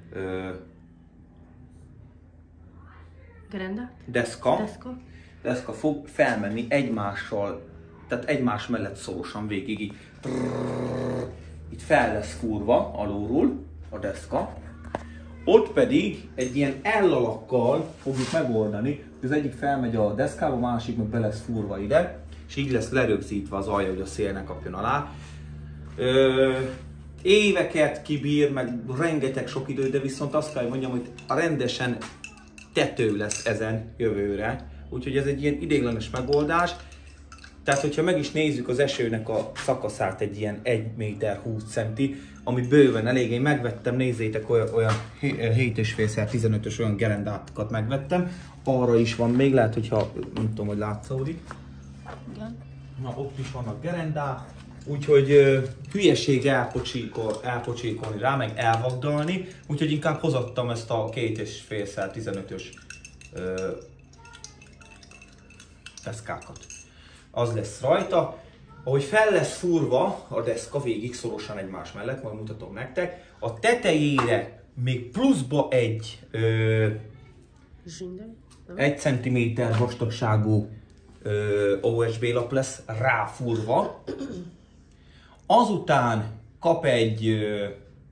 Gerendát? deszka, Deszka. deszka fog felmenni egymással, tehát egymás mellett szorosan végig. Így, trrr, itt fel lesz fúrva alulról a deszka. Ott pedig egy ilyen L-alakkal fogjuk megoldani, hogy az egyik felmegy a deszkába, a másik meg be lesz fúrva ide, és így lesz lerögzítve az alja, hogy a szél ne kapjon alá. Ö, éveket kibír, meg rengeteg sok idő, de viszont azt kell, hogy mondjam, hogy rendesen tető lesz ezen jövőre. Úgyhogy ez egy ilyen ideiglenes megoldás. Tehát, hogyha meg is nézzük az esőnek a szakaszát, egy ilyen egy méter húsz centi, ami bőven elég. Én megvettem, nézzétek, olyan, olyan hét és fél szer tizenötös olyan gerendákat megvettem. Arra is van még, lehet, hogyha nem tudom, hogy látszódik. Igen. Na, ott is vannak gerendák. Úgyhogy uh, hülyeség elpocsékol, elpocsékolni rá, meg elvagdalni. Úgyhogy inkább hozottam ezt a két és fél szer tizenötös uh, deszkákat. Az lesz rajta. Ahogy fel lesz fúrva a deszka végig szorosan egymás mellett, majd mutatom nektek, a tetejére még pluszba egy ö, egy centiméter vastagságú ö, o es bé lap lesz ráfúrva. Azután kap egy ö,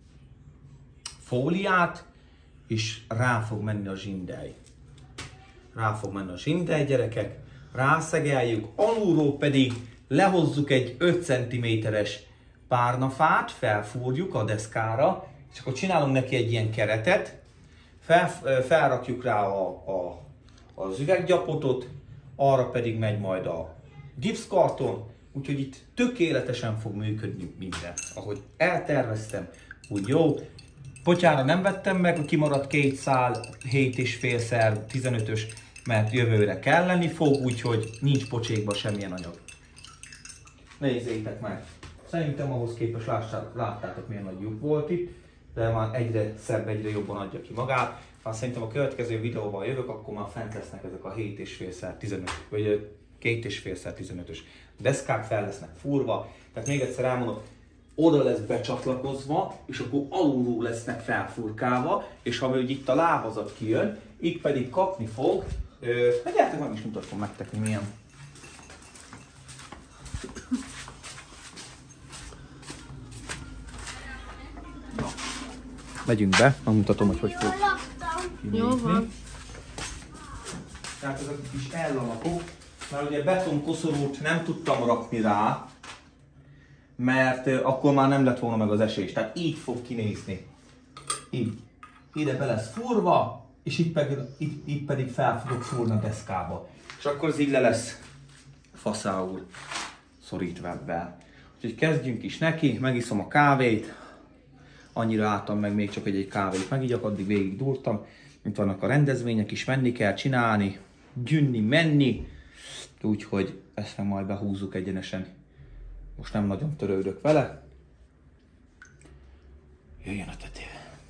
fóliát, és rá fog menni a zsindely. Rá fog menni a zsindely, gyerekek. Rászegeljük, alulról pedig lehozzuk egy öt centiméteres párnafát, felfúrjuk a deszkára, és akkor csinálunk neki egy ilyen keretet, fel, felrakjuk rá a, a, az üveggyapotot, arra pedig megy majd a gipszkarton, úgyhogy itt tökéletesen fog működni minden. Ahogy elterveztem, úgy jó. Potyára nem vettem meg, a kimaradt két szál hét és fél szer tizenötös, mert jövőre kelleni fog, úgyhogy nincs pocsékban semmilyen anyag. Nézzétek meg! Szerintem ahhoz képest láttátok, milyen nagy lyuk volt itt, de már egyre szebb, egyre jobban adja ki magát. Már szerintem a következő videóval jövök, akkor már fent lesznek ezek a hét és fél szer tizenöt, vagy két és fél szer tizenötös deszkák, fel lesznek fúrva. Tehát még egyszer elmondom, oda lesz becsatlakozva, és akkor alulról lesznek felfurkálva, és ha hogy itt a lábazat kijön, így pedig kapni fog. Hát gyertek, meg is mutatom nektek, hogy milyen. Na, megyünk be, megmutatom, hogy hogy fog kinézni. Jó van. Tehát ezek a kis ellalapok, mert ugye betonkoszorút nem tudtam rakni rá, mert akkor már nem lett volna meg az esés. Tehát így fog kinézni. Így. Ide be lesz fúrva, és itt pedig, itt, itt pedig fel fogok fúrni a deszkába. És akkor ez így le lesz faszául szorítva ebben. Úgyhogy kezdjünk is neki, megiszom a kávét. Annyira álltam meg még csak egy-egy kávét megigyak, addig végig durtam. Itt vannak a rendezvények is, menni kell csinálni, gyűnni, menni. Úgyhogy ezt meg majd behúzzuk egyenesen. Most nem nagyon törődök vele. Jöjjön a tető.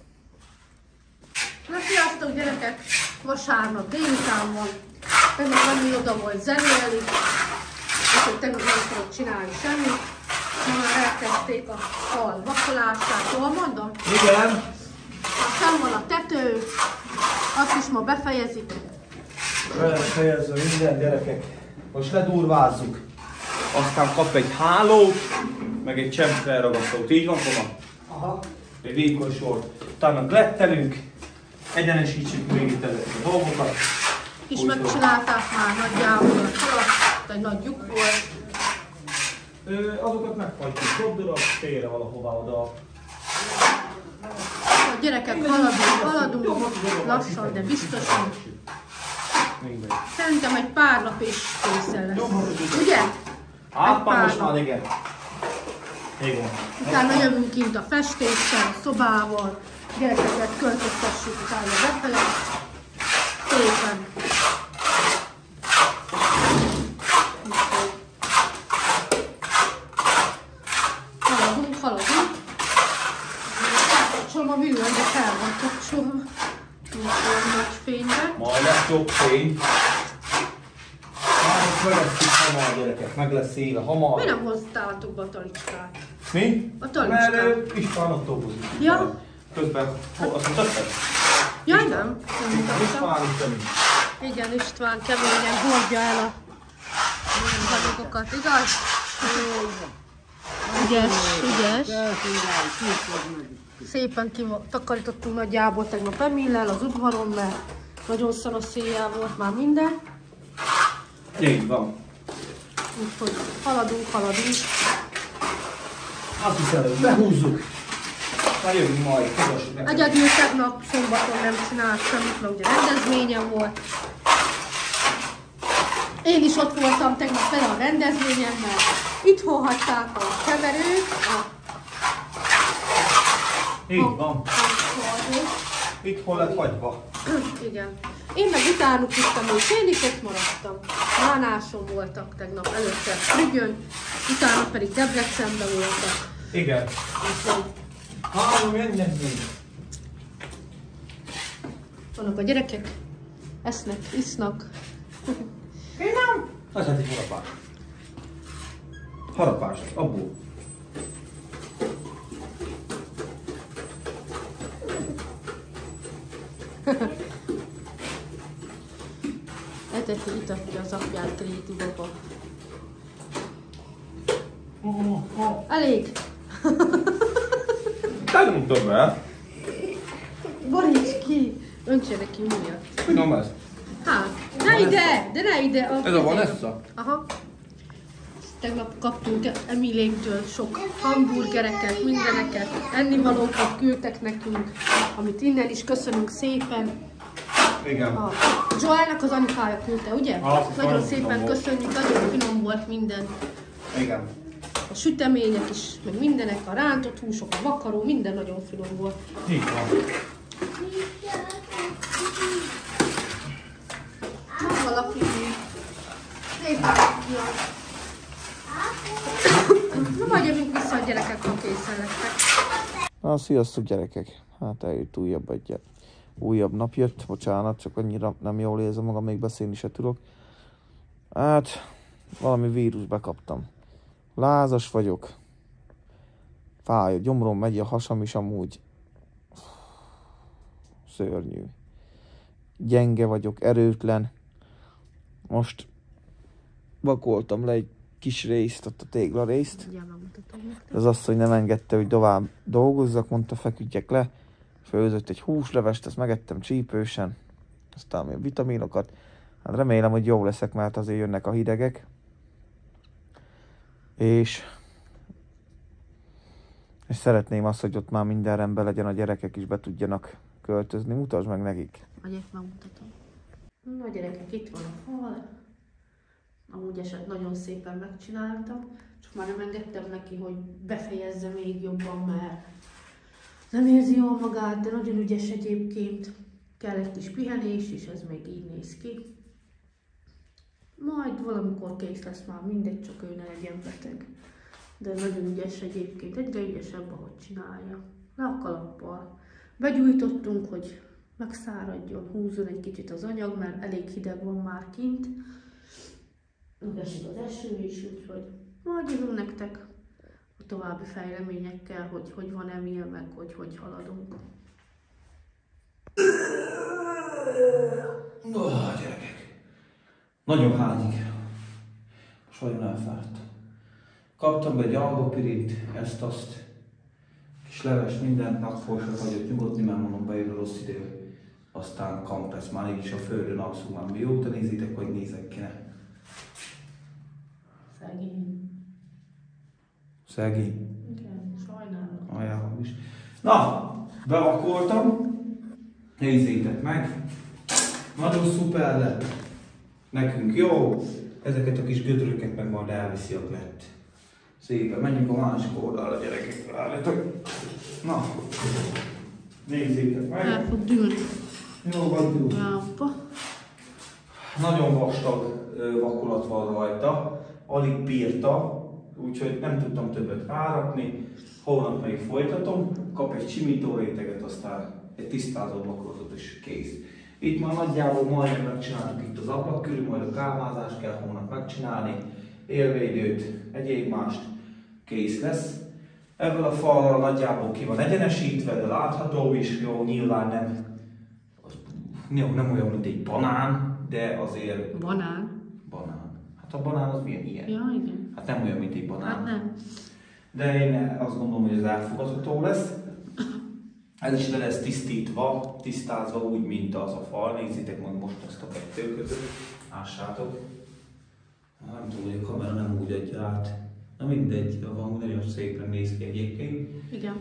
Na sziasztok gyerekek! Vasárnap délután van. Tegnap Anni oda volt zenélni. Úgyhogy tegnap nem tudok csinálni semmit. Ma már elkezdték a fal vakolását. Jól mondom? Igen. Aztán van a tető. Azt is ma befejezik. Befejezve minden, gyerekek. Most ledurvázzuk. Aztán kap egy hálót, meg egy cseppfelragasztót. Így van, Koma? Aha. Egy vékony sort. Utána glettelünk, egyenesítsük még itt ezeket a dolgokat. Is megcsinálták már nagyjából a falat, egy nagy lyuk volt. Ö, azokat meghagyjuk, dobdora, félre valahova oda. A gyerekek haladunk, haladunk, lassan, de biztosan. Szerintem egy pár nap és készen lesz. Ugye? Hát már most már igen. Igen. Utána jövünk kint a festéssel, a szobával, gyerekeket költöztessük utána befele. Szépen. Haladunk, haladunk. Kapcsolom a villany, de fel van kapcsolva. Nincs olyan nagy fényben. Majd lesz jobb fény. Már meg lesz itt hamar, gyerekek, meg lesz éve, hamar. Mi nem hoztátok be a talicskát? Mi? A talicskát. Mert István ott dolgozik. Ja. Közben, hol, azt mutattad? Jaj, nem. Nem mutattam. István itt nem. Igen, István keményen hordja el a anyagokat, igaz? Ügyes, ügyes. Szépen kitakarítottunk nagyjából tegnap Emillel az udvaron, mert nagyon szaros széjjel volt már minden. Így van. Úgyhogy haladunk, haladunk. Azt hiszem, hogy behúzzuk. Már jövünk majd, közössük meg. Egyedül tegnap szombaton nem csinált semmit, mert ugye rendezvényen volt. Én is ott voltam tegnap vele a rendezvényen, mert itthon hagyták a keverőt, a Így van. hangszórót. Itt hol lett hagyva. Igen. Én meg utánuk ittam, hogy én is ott maradtam. Mánáson voltak tegnap előtte Frügyön, utána pedig Debrecenben voltak. Igen. Úgyhogy Három rendezvény. vannak a gyerekek, esznek, isznak. Én nem. Az hát egy harapás. Harapás, abból. Eteti, itatja az apját Gréti baba. Elég! Te nem tudom el. Boríts ki! Öntsenek ki miatt. Finom ez. Hát, ne ide! De ne ide! A Ez a Vanessa? Aha. Tegnap kaptunk Emilénktől sok hamburgereket, mindeneket, ennivalókat küldtek nekünk, amit innen is köszönünk szépen. Igen. A Joelnak az anyukája küldte, ugye? Ah, nagyon nagyon szépen finom volt. köszönjük, nagyon finom volt minden. Igen. A sütemények is, meg mindenek, a rántott húsok, a vakaró, minden nagyon finom volt. Így van. Nem valaki szépen ki. Na majd jövünk vissza a gyerekek, ha készen lettek. Na, sziasztok gyerekek! Hát eljött újabb egy újabb nap jött, bocsánat, csak annyira nem jól érzem magam, még beszélni se tudok. Hát, valami vírus bekaptam. Lázas vagyok. Fáj a gyomrom, megy a hasam is amúgy. Szörnyű. Gyenge vagyok, erőtlen. Most vakoltam le egy kis részt, ott a tégla részt. Az asszony nem engedte, hogy tovább dolgozzak, mondta, feküdjek le. Főzött egy húslevest, ezt megettem csípősen. Aztán még vitaminokat. Hát remélem, hogy jó leszek, mert azért jönnek a hidegek. És, és szeretném azt, hogy ott már minden rendben legyen, a gyerekek is be tudjanak költözni. Mutasd meg nekik. Megyek, megmutatom. Na gyerekek, itt van a fal. Amúgy eset nagyon szépen megcsináltam, csak már nem engedtem neki, hogy befejezze még jobban, mert nem érzi jól magát, de nagyon ügyes egyébként. Kell egy kis pihenés, és ez még így néz ki. Majd valamikor kész lesz már, mindegy, csak ő ne legyen beteg. De nagyon ügyes egyébként, egyre ügyesebb, ahogy csinálja. Le a kalappal. Begyújtottunk, hogy megszáradjon, húzzon egy kicsit az anyag, mert elég hideg van már kint. Esik az eső is, úgyhogy majd jövünk nektek a további fejleményekkel, hogy hogy van Emil, meg hogy hogy haladunk. Oh, gyerekek. Nagyon hányik. Most nagyon elfáradtam. Kaptam be egy algopirint, ezt, azt. Kis leves, mindent, napfolysat hagyott nyugodni, mert mondom, bejön a rossz idő. Aztán kampesz, már így is a földön alszunk, már mióta nézitek, hogy nézek ki ne. Szegény. Szegény. Igen, sajnálom. Ajánlom is. Na, bevakoltam. Nézzétek meg. Nagyon szuper lett. Nekünk jó. Ezeket a kis gödröket meg majd elviszi a klett. Szépen, menjünk a másik oldalra, gyerekek, várjatok. Na, nézzétek meg. El fog dűlni. Jó van, dűl. Appa. Nagyon vastag vakolat van rajta, alig bírta, úgyhogy nem tudtam többet rárakni. Holnap még folytatom, kap egy simító réteget, aztán egy tisztázó vakolatot is kész. Itt már nagyjából majdnem megcsináltuk itt az ablak körül, majd a kávázást kell holnap megcsinálni, élvédőt, egyéb mást, kész lesz. Ebből a falra nagyjából ki van egyenesítve, de látható is, jó, nyilván nem, jó, nem olyan, mint egy banán, de azért... Banán. Banán. Hát a banán az milyen ilyen? Ja, igen. Hát nem olyan, mint egy banán. Hát nem. De én azt gondolom, hogy ez elfogadható lesz. Ez is le lesz tisztítva, tisztázva úgy, mint az a fal. Nézzétek meg most ezt a kettő között. Ássátok. Nem tudom, hogy a kamera nem úgy adja át. Na mindegy, a hang nagyon szépen néz ki egyébként. Igen.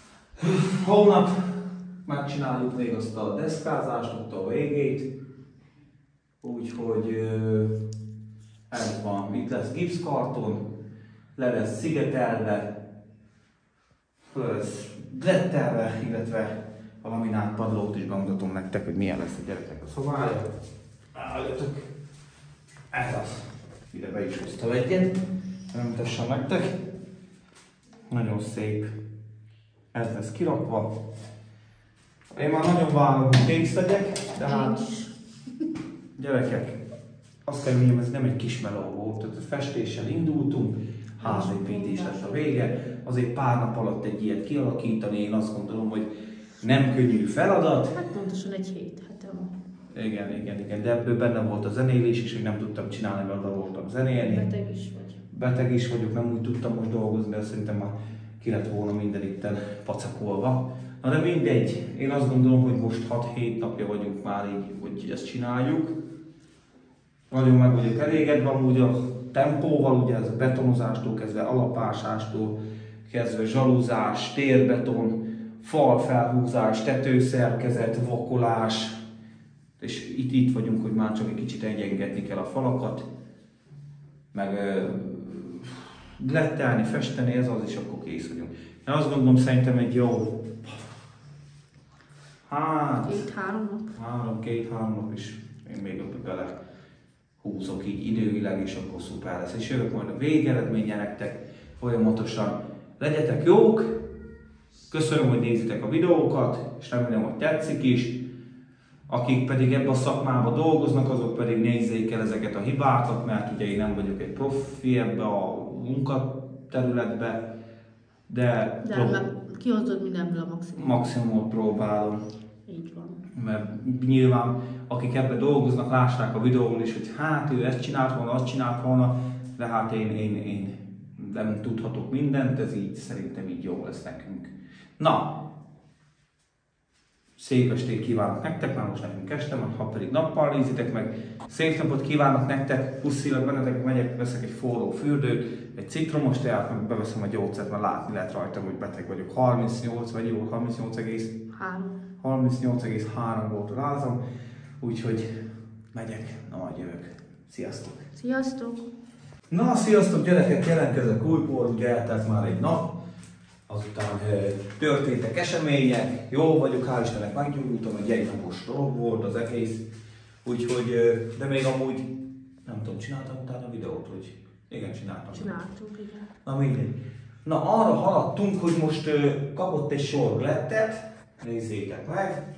Holnap megcsináljuk még azt a deszkázást, ott a végét. Úgyhogy ez van. Itt lesz gipszkarton, le lesz szigetelve, le lesz blettelve, illetve a laminált padlót is bemutatom nektek, hogy milyen lesz a gyerekek a szobája. Álljatok! Ez az. Ide be is hoztam egyet, bemutassam nektek. Nagyon szép. Ez lesz kirakva. Én már nagyon várom, hogy kész legyek, de hát gyerekek, azt kell mondjam, ez nem egy kis meló volt, tehát festéssel indultunk, házépítés lesz a vége, azért pár nap alatt egy ilyet kialakítani, én azt gondolom, hogy nem könnyű feladat. Hát pontosan egy hét hete van. Igen, igen, igen, de ebből benne volt a zenélés is, hogy nem tudtam csinálni, mert oda voltam zenélni. Beteg is vagy. Beteg is vagyok, nem úgy tudtam most dolgozni, de szerintem már ki lett volna minden itten pacakolva. Na de mindegy, én azt gondolom, hogy most hat-hét napja vagyunk már így, hogy ezt csináljuk. Nagyon meg vagyok elégedve amúgy a tempóval, ugye ez a betonozástól kezdve, alapásástól kezdve, zsaluzás, térbeton, fal felhúzás, tetőszerkezet, vakolás, és itt, itt vagyunk, hogy már csak egy kicsit egyengetni kell a falakat, meg blettelni, festeni, ez az, és akkor kész vagyunk. Én azt gondolom, szerintem egy jó, hát, Két-három nap. három, két-három nap is én még bele húzok így idővileg, és akkor szuper lesz. És jövök majd a végeredménye nektek folyamatosan. Legyetek jók! Köszönöm, hogy nézitek a videókat, és remélem, hogy tetszik is. Akik pedig ebben a szakmában dolgoznak, azok pedig nézzék el ezeket a hibákat, mert ugye én nem vagyok egy profi ebbe a munkaterületbe, de, De prób- kihozod mindenből a maximum. maximumot próbálom. Így van. Mert nyilván akik ebben dolgoznak, lássák a videóból is, hogy hát ő ezt csinált volna, azt csinált volna, de hát én, én, én nem tudhatok mindent, ez így szerintem így jó lesz nekünk. Na, szép estét kívánok nektek, már most nekünk este van, ha pedig nappal nézitek meg. Szép napot kívánok nektek, puszilak bennetek, megyek, veszek egy forró fürdőt, egy citromos teát, meg beveszem a gyógyszert, mert látni lehet rajtam, hogy beteg vagyok. harmincnyolc vagy jó, harmincnyolc egész három volt a rázam, úgyhogy megyek, na majd jövök. Sziasztok! Sziasztok! Na, sziasztok gyerekek, jelentkezek újból, ugye eltelt már egy nap, azután e, történtek események, jó vagyok, hál' Istennek meggyógyultam, egy egynapos dolog volt az egész, úgyhogy, e, de még amúgy, nem tudom, csináltam utána videót, hogy igen, csináltam. Csináltunk, igen. Na mindegy. Na arra haladtunk, hogy most e, kapott egy sor glettet, nézzétek meg.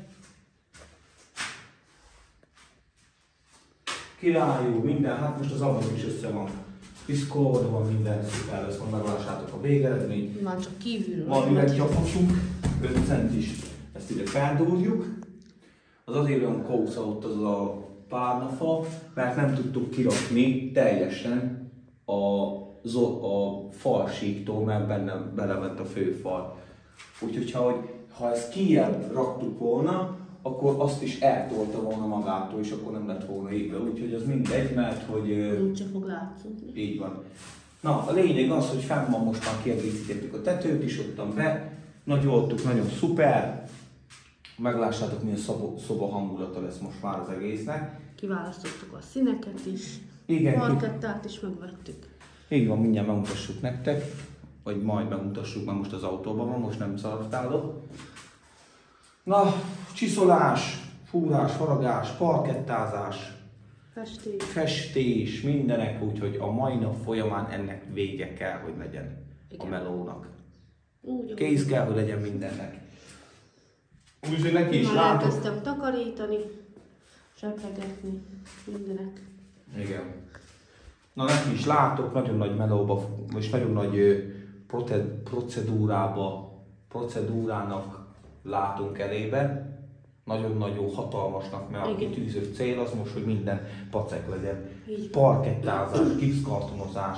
Királyú minden, hát most az ablak is össze van piszkolva, van minden szuper lesz, van meglássátok a végeredményt. Már csak kívülről. Van üveggyapottunk, öt centis, ezt ide feldúrjuk. Az azért olyan kósza ott az a párnafa, mert nem tudtuk kirakni teljesen a, a falsíktól, mert benne belement a főfal. Úgyhogy ha, ha ezt kijebb raktuk volna, akkor azt is eltolta volna magától, és akkor nem lett volna égve. Úgyhogy az mindegy, mert hogy... Úgyse fog látszódni. Így van. Na, a lényeg az, hogy fenn van, most már kiegészítettük a tetőt is, ottan be, nagyoltuk, nagyon szuper. Meglássátok, milyen szoba, szoba hangulata lesz most már az egésznek. Kiválasztottuk a színeket is, Igen, parkettát is megvettük. Így van, mindjárt megmutassuk nektek. Vagy majd megmutassuk, mert most az autóban van, most nem szaladtálok. Na, csiszolás, fúrás, faragás, parkettázás, Festés. festés, mindenek, úgyhogy a mai nap folyamán ennek vége kell, hogy legyen. Igen. A melónak. Úgy, Kész kell, hogy legyen mindennek. Úgyhogy neki is már látok. elkezdtem takarítani, seplegetni, mindenek. Igen. Na neki is látok, nagyon nagy melóba, és nagyon nagy ö, prote- procedúrába, procedúrának látunk elébe. Nagyon-nagyon hatalmasnak, mert a Igen. kitűzött cél az most, hogy minden pacek legyen. Így. Parkettázás, gipszkartonozás,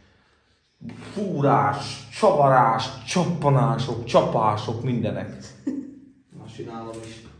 fúrás, csavarás, csappanások, csapások, mindenek. Na, csinálom is.